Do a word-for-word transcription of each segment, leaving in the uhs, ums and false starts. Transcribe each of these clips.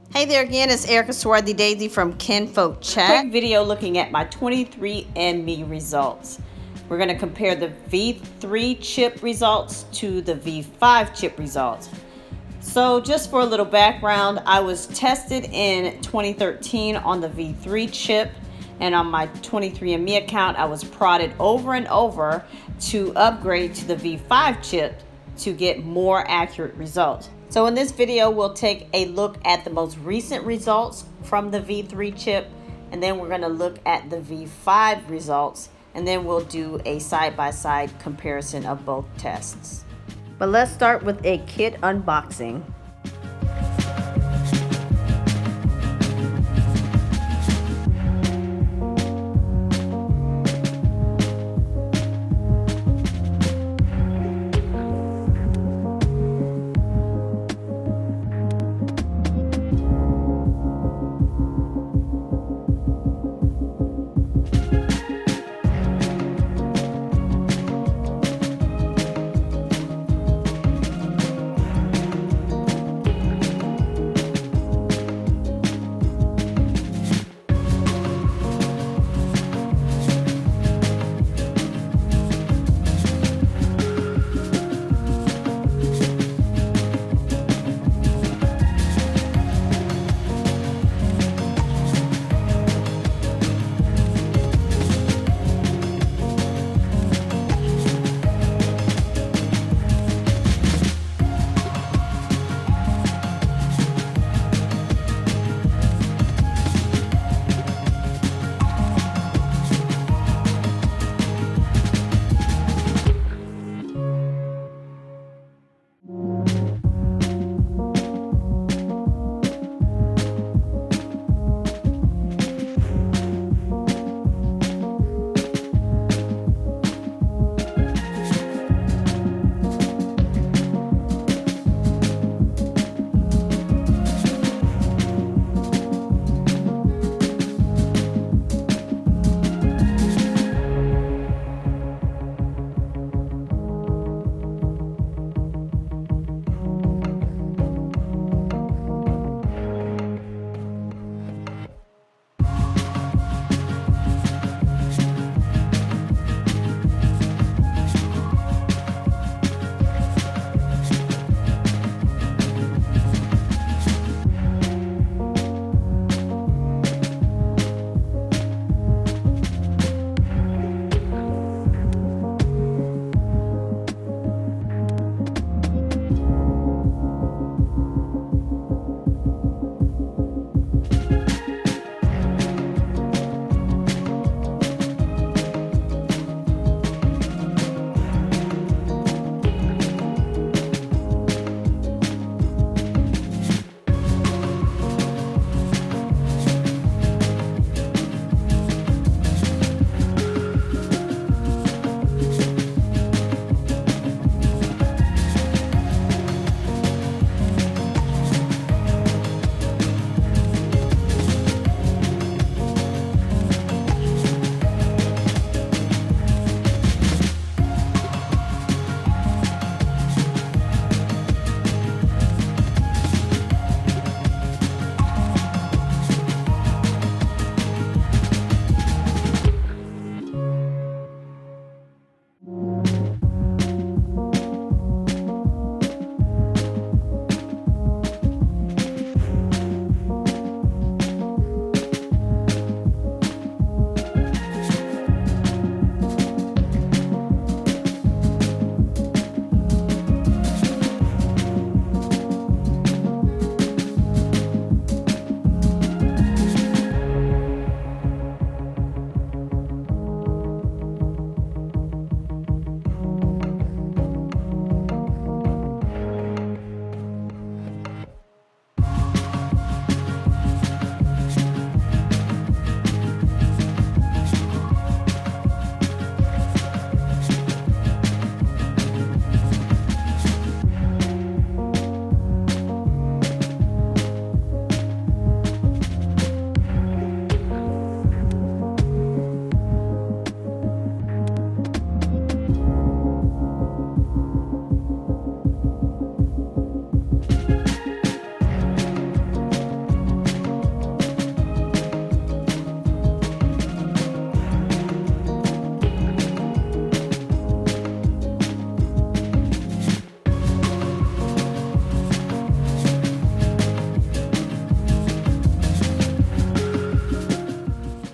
Hey there again, it's Erica Swarthy Daisy from Kinfolk Chat. Quick video looking at my twenty-three and me results. We're going to compare the V three chip results to the V five chip results. So just for a little background, I was tested in twenty thirteen on the V three chip, and on my twenty-three and me account, I was prodded over and over to upgrade to the V five chip to get more accurate results. So in this video, we'll take a look at the most recent results from the V three chip, and then we're going to look at the V five results, and then we'll do a side-by-side comparison of both tests. But let's start with a kit unboxing.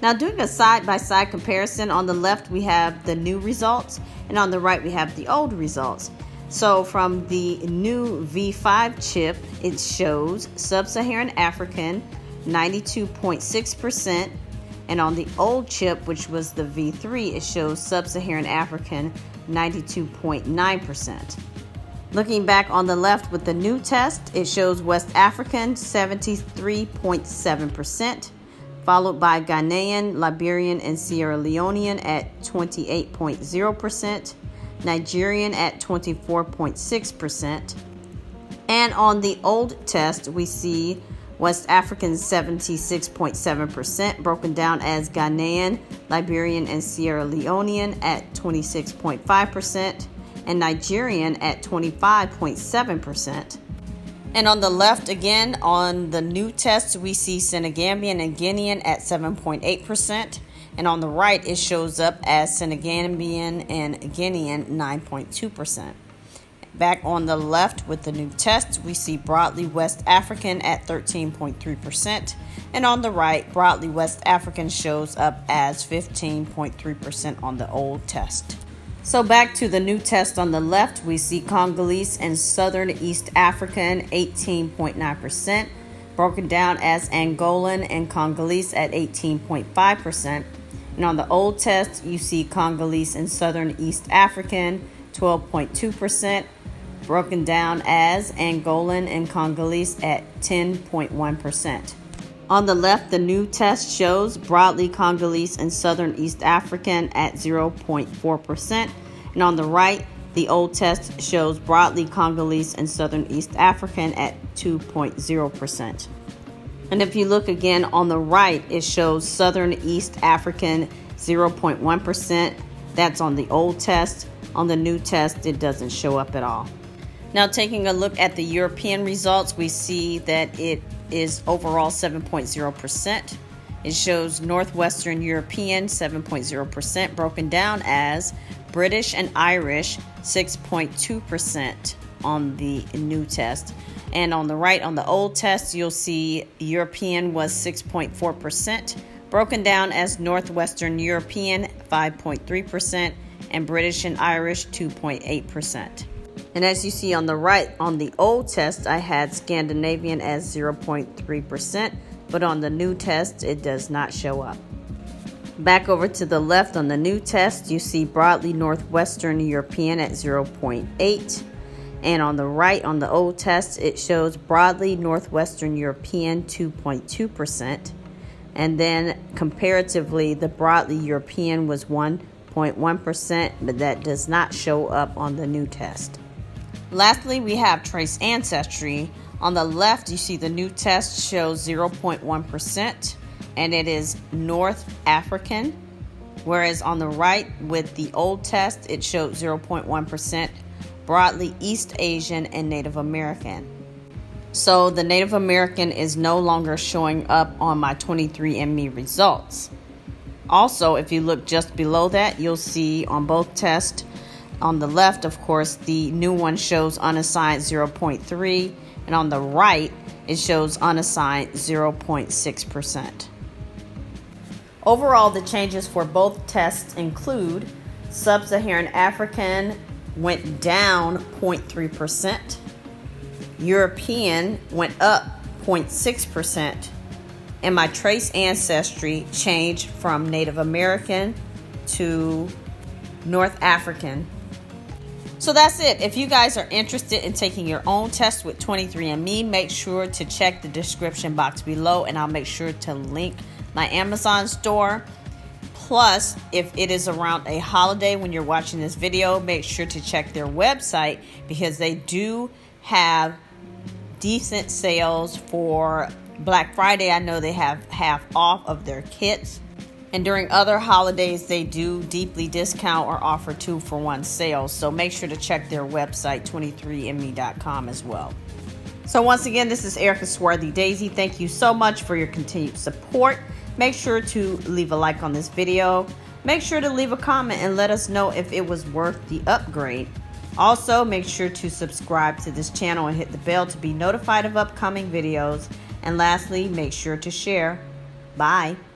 Now doing a side-by-side comparison, on the left we have the new results and on the right we have the old results. So from the new V five chip, it shows Sub-Saharan African ninety-two point six percent, and on the old chip, which was the V three, it shows Sub-Saharan African ninety-two point nine percent. Looking back on the left with the new test, it shows West African seventy-three point seven percent, followed by Ghanaian, Liberian, and Sierra Leonean at twenty-eight point zero percent, Nigerian at twenty-four point six percent, and on the old test, we see West African seventy-six point seven percent, broken down as Ghanaian, Liberian, and Sierra Leonean at twenty-six point five percent, and Nigerian at twenty-five point seven percent. And on the left again, on the new test, we see Senegambian and Guinean at seven point eight percent. And on the right, it shows up as Senegambian and Guinean nine point two percent. Back on the left with the new test, we see broadly West African at thirteen point three percent. And on the right, broadly West African shows up as fifteen point three percent on the old test. So back to the new test on the left, we see Congolese and Southern East African eighteen point nine percent, broken down as Angolan and Congolese at eighteen point five percent. And on the old test, you see Congolese and Southern East African twelve point two percent, broken down as Angolan and Congolese at ten point one percent. On the left, the new test shows broadly Congolese and Southern East African at zero point four percent. And on the right, the old test shows broadly Congolese and Southern East African at two point zero percent. And if you look again on the right, it shows Southern East African zero point one percent. That's on the old test. On the new test, it doesn't show up at all. Now taking a look at the European results, we see that it is overall seven point zero percent. It shows Northwestern European seven point zero percent, broken down as British and Irish six point two percent on the new test. And on the right, on the old test, you'll see European was six point four percent, broken down as Northwestern European five point three percent, and British and Irish two point eight percent. And as you see on the right, on the old test, I had Scandinavian as zero point three percent, but on the new test, it does not show up. Back over to the left on the new test, you see broadly Northwestern European at zero point eight. And on the right, on the old test, it shows broadly Northwestern European two point two percent. And then comparatively, the broadly European was one point one percent, but that does not show up on the new test. Lastly, we have trace ancestry. On the left, you see the new test shows zero point one percent, and it is North African. Whereas on the right, with the old test, it showed zero point one percent, broadly East Asian and Native American. So the Native American is no longer showing up on my twenty-three and me results. Also, if you look just below that, you'll see on both tests, on the left, of course, the new one shows unassigned zero point three, and on the right, it shows unassigned zero point six percent. Overall, the changes for both tests include Sub-Saharan African went down zero point three percent, European went up zero point six percent, and my trace ancestry changed from Native American to North African. So that's it. If you guys are interested in taking your own test with twenty-three and me, make sure to check the description box below, and I'll make sure to link my Amazon store. Plus, if it is around a holiday when you're watching this video, make sure to check their website because they do have decent sales for Black Friday. I know they have half off of their kits. And during other holidays, they do deeply discount or offer two for one sales. So make sure to check their website, twenty-three and me dot com, as well. So once again, this is Erica Swarthy Daisy. Thank you so much for your continued support. Make sure to leave a like on this video. Make sure to leave a comment and let us know if it was worth the upgrade. Also, make sure to subscribe to this channel and hit the bell to be notified of upcoming videos. And lastly, make sure to share. Bye.